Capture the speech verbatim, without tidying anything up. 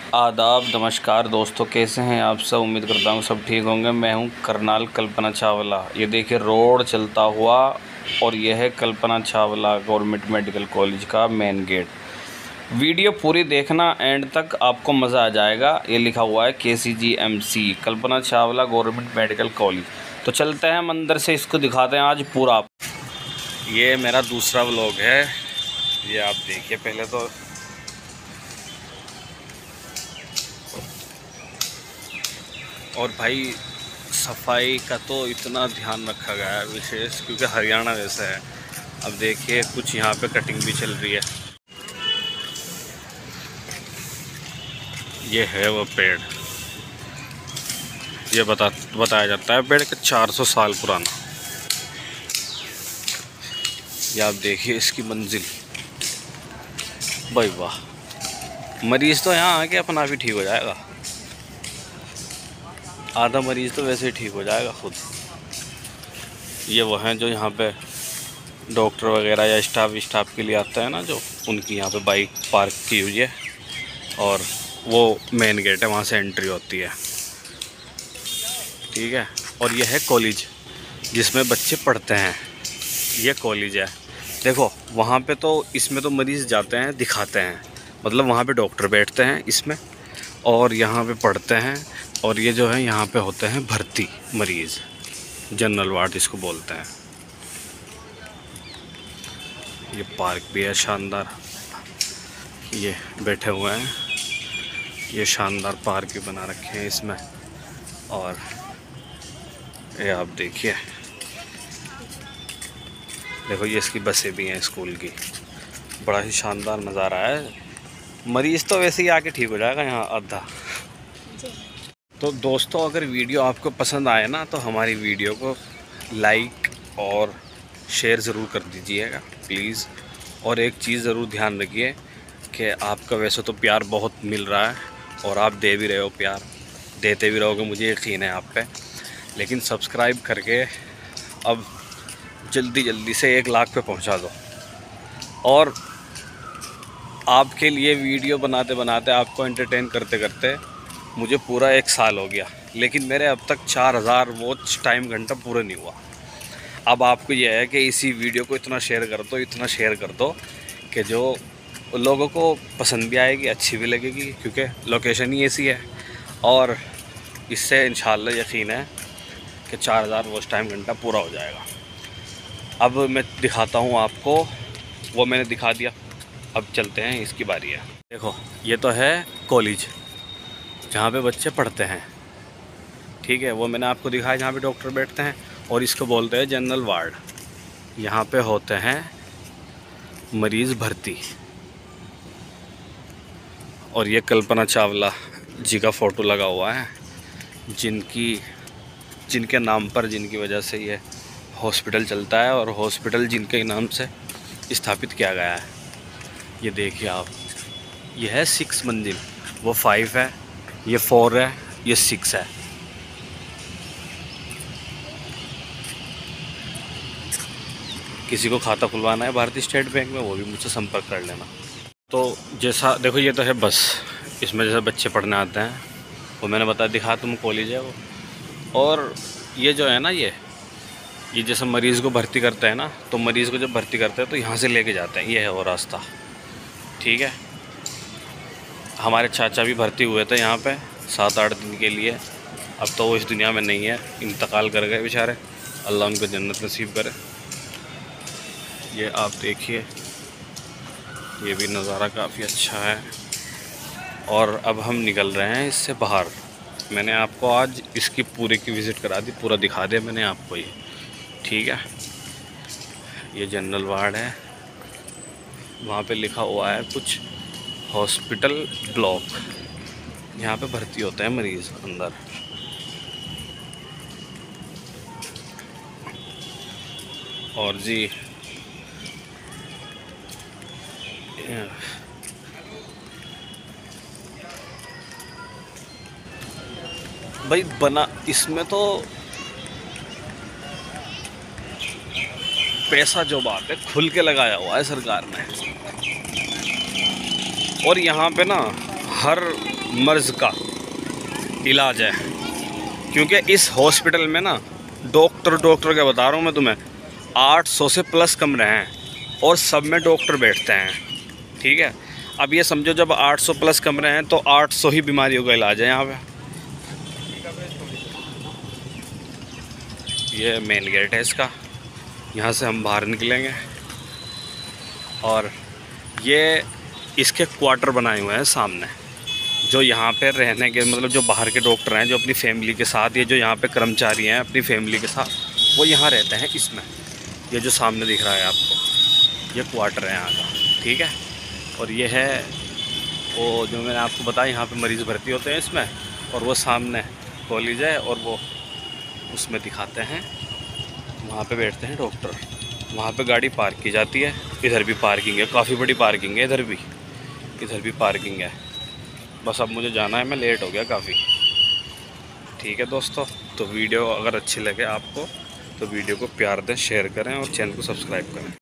आदाब, नमस्कार दोस्तों, कैसे हैं आप सब। उम्मीद करता हूँ सब ठीक होंगे। मैं हूँ करनाल कल्पना चावला। ये देखिए रोड चलता हुआ, और यह है Kalpana Chawla government medical college का मेन गेट। वीडियो पूरी देखना एंड तक, आपको मज़ा आ जाएगा। ये लिखा हुआ है K C G M C Kalpana Chawla government medical college. तो चलते हैं हम अंदर से, इसको दिखाते हैं आज पूरा। ये मेरा दूसरा व्लॉग है, ये आप देखिए। पहले तो और भाई सफाई का तो इतना ध्यान रखा गया है विशेष, क्योंकि हरियाणा जैसा है। अब देखिए कुछ यहाँ पे कटिंग भी चल रही है। ये है वो पेड़, ये बता बताया जाता है पेड़ का चार सौ साल पुराना। ये आप देखिए इसकी मंजिल, भाई वाह। मरीज़ तो यहाँ आके अपना भी ठीक हो जाएगा, आधा मरीज़ तो वैसे ही ठीक हो जाएगा खुद। ये वो हैं जो यहाँ पे डॉक्टर वगैरह या स्टाफ स्टाफ के लिए आता है ना, जो उनकी यहाँ पे बाइक पार्क की हुई है, और वो मेन गेट है, वहाँ से एंट्री होती है। ठीक है। और ये है कॉलेज जिसमें बच्चे पढ़ते हैं, ये कॉलेज है। देखो वहाँ पे तो, इसमें तो मरीज़ जाते हैं दिखाते हैं, मतलब वहाँ पे डॉक्टर बैठते हैं इसमें, और यहाँ पे पढ़ते हैं। और ये जो है यहाँ पे होते हैं भर्ती मरीज़, जनरल वार्ड इसको बोलते हैं। ये पार्क भी है शानदार, ये बैठे हुए हैं, ये शानदार पार्क भी बना रखे हैं इसमें। और ये आप देखिए, देखो ये इसकी बसें भी हैं स्कूल की। बड़ा ही शानदार नज़ारा है। मरीज़ तो वैसे ही आके ठीक हो जाएगा यहाँ आधा। तो दोस्तों अगर वीडियो आपको पसंद आए ना, तो हमारी वीडियो को लाइक और शेयर ज़रूर कर दीजिएगा प्लीज़। और एक चीज़ ज़रूर ध्यान रखिए कि आपका वैसे तो प्यार बहुत मिल रहा है, और आप दे भी रहे हो प्यार, देते भी रहोगे, मुझे यकीन है आप पे। लेकिन सब्सक्राइब करके अब जल्दी जल्दी से एक लाख पे पहुंचा दो। और आपके लिए वीडियो बनाते बनाते, आपको एंटरटेन करते करते मुझे पूरा एक साल हो गया, लेकिन मेरे अब तक चार हज़ार वॉच टाइम घंटा पूरा नहीं हुआ। अब आपको यह है कि इसी वीडियो को इतना शेयर कर दो, इतना शेयर कर दो कि जो लोगों को पसंद भी आएगी, अच्छी भी लगेगी, क्योंकि लोकेशन ही ऐसी है। और इससे इंशाल्लाह यकीन है कि चार हज़ार वॉच टाइम घंटा पूरा हो जाएगा। अब मैं दिखाता हूँ आपको, वो मैंने दिखा दिया, अब चलते हैं, इसकी बारी है। देखो ये तो है कॉलेज जहाँ पे बच्चे पढ़ते हैं। ठीक है, वो मैंने आपको दिखाया जहाँ पे डॉक्टर बैठते हैं, और इसको बोलते हैं जनरल वार्ड। यहाँ पे होते हैं मरीज़ भर्ती। और ये कल्पना चावला जी का फ़ोटो लगा हुआ है, जिनकी जिनके नाम पर, जिनकी वजह से ये हॉस्पिटल चलता है, और हॉस्पिटल जिनके नाम से स्थापित किया गया है। ये देखिए आप, ये है सिक्स मंजिल, वो फाइव है, ये फोर है, ये सिक्स है। किसी को खाता खुलवाना है भारतीय स्टेट बैंक में, वो भी मुझसे संपर्क कर लेना। तो जैसा देखो, ये तो है बस, इसमें जैसे बच्चे पढ़ने आते हैं, वो मैंने बताया दिखा, तुम कॉलेज है वो। और ये जो है ना, ये ये जैसे मरीज़ को भर्ती करते हैं ना, तो मरीज़ को जब भर्ती करते हैं तो यहाँ से लेके जाते हैं, ये है वो रास्ता। ठीक है। हमारे चाचा भी भर्ती हुए थे यहाँ पे सात आठ दिन के लिए। अब तो वो इस दुनिया में नहीं है, इंतकाल कर गए बेचारे, अल्लाह उनको जन्नत नसीब करे। ये आप देखिए, ये भी नज़ारा काफ़ी अच्छा है। और अब हम निकल रहे हैं इससे बाहर। मैंने आपको आज इसकी पूरे की विज़िट करा दी, पूरा दिखा दिया मैंने आपको ये। ठीक है। ये जनरल वार्ड है, वहाँ पे लिखा हुआ है कुछ हॉस्पिटल ब्लॉक, यहाँ पे भर्ती होते हैं मरीज़ अंदर। और जी भाई बना, इसमें तो पैसा जो बात है खुल के लगाया हुआ है सरकार ने। और यहाँ पे ना हर मर्ज़ का इलाज है, क्योंकि इस हॉस्पिटल में ना डॉक्टर डॉक्टर क्या बता रहा हूँ मैं तुम्हें, आठ सौ से प्लस कमरे हैं और सब में डॉक्टर बैठते हैं। ठीक है, अब ये समझो जब आठ सौ प्लस कमरे हैं तो आठ सौ ही बीमारियों का इलाज है यहाँ पे। ये मेन गेट है इसका, यहाँ से हम बाहर निकलेंगे और ये इसके क्वार्टर बनाए हुए हैं सामने, जो यहाँ पे रहने के मतलब जो बाहर के डॉक्टर हैं जो अपनी फैमिली के साथ, ये जो यहाँ पे कर्मचारी हैं अपनी फैमिली के साथ, वो यहाँ रहते हैं इसमें। ये जो सामने दिख रहा है आपको, ये क्वार्टर है यहाँ का। ठीक है, और ये है वो जो मैंने आपको बताया, यहाँ पे मरीज़ भर्ती होते हैं इसमें, और वो सामने कॉलेज है और वो उसमें दिखाते हैं, वहाँ पे बैठते हैं डॉक्टर। वहाँ पे गाड़ी पार्क की जाती है, इधर भी पार्किंग है, काफ़ी बड़ी पार्किंग है, इधर भी इधर भी पार्किंग है। बस अब मुझे जाना है, मैं लेट हो गया काफ़ी। ठीक है दोस्तों, तो वीडियो अगर अच्छी लगे आपको तो वीडियो को प्यार दें, शेयर करें और चैनल को सब्सक्राइब करें।